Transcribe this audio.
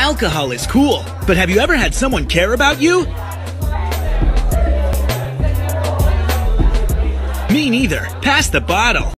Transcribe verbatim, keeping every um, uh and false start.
Alcohol is cool, but have you ever had someone care about you? Me neither. Pass the bottle.